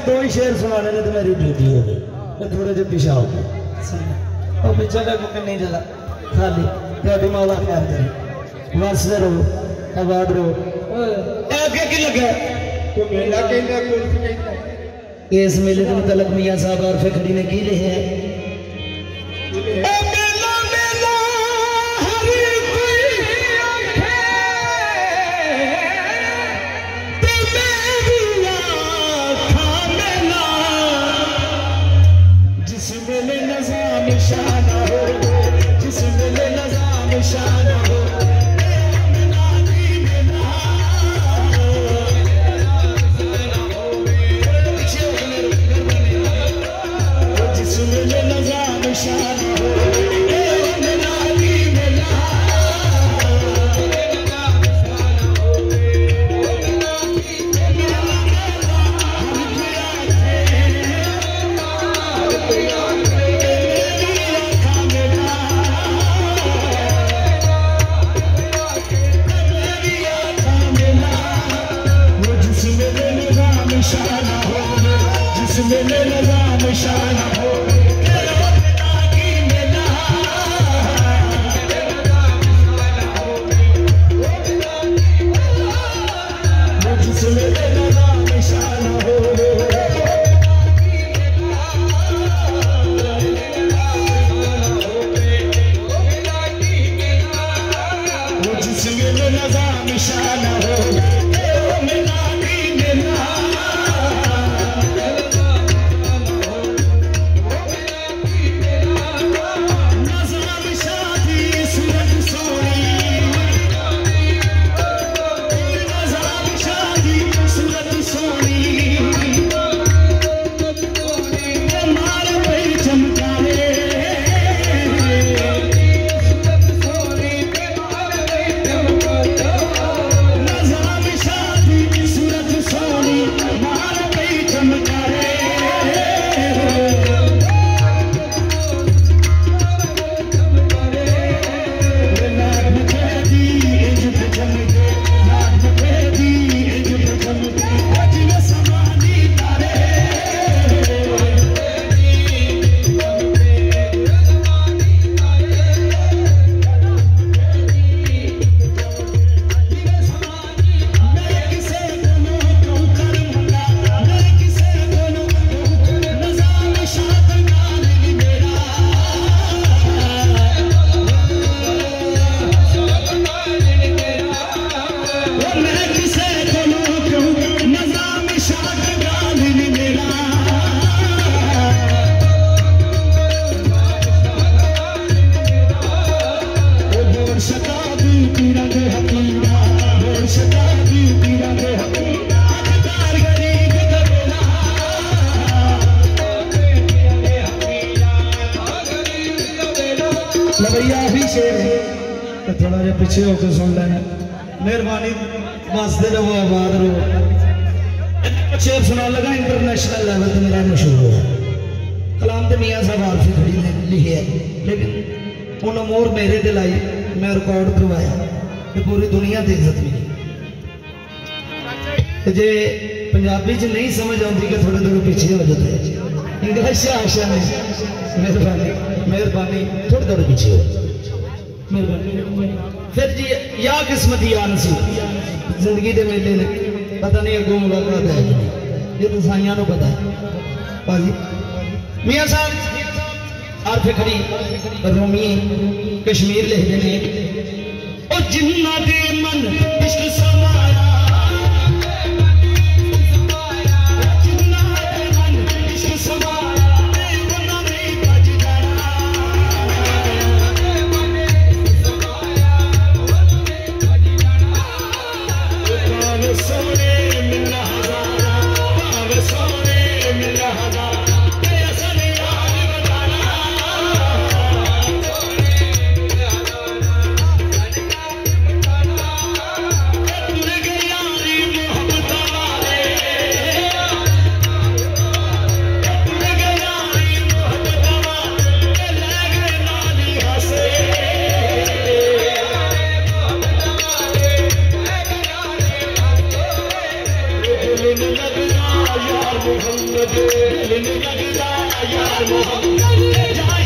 दो ही शेर सुनाने ने तो मेरी ड्यूटी हो गई। मैं थोड़े जे पीछे हो गया और पीछे का कुछ नहीं चला खाली तेरी मौला ख्याल करी वसदे रहो आबाद रहो। आगे की लगे तो मेला कहना कुछ कहना इस मेले के मुतलक मियां साहब और फिखड़ी ने की लिखे है थोड़ा जा पीछे होकर सुन लेना मेहरबानी बसते रहो आबाद रहो। शेर सुना लगा इंटरनेशनल लेवल पर मेरा मशहूर हुआ कलाम तो मियां साहब आरफी खड़ी ने लिखे है लेकिन उन्होंने मोर मेरे दिल आई मैं रिकॉर्ड करवाया तो पूरी दुनिया देख सकती जे पंजाबी च नहीं समझ आती कि थोड़े थोड़े पीछे हो जाते इंग्लिश आशा नहीं मेहरबानी मेहरबानी थोड़े थोड़े पीछे हो फिर जी या किस्मत या नसीब जिंदगी के मेले ने पता नहीं अगों मुलाकात है ये तो साइया को पता है भाजी मियां साहब आरफे खड़ी रोमी कश्मीर लिखते हैं और जिन्ना दे मन इश्क समाया मोहम्मद दिल में लगदा यार मोहम्मद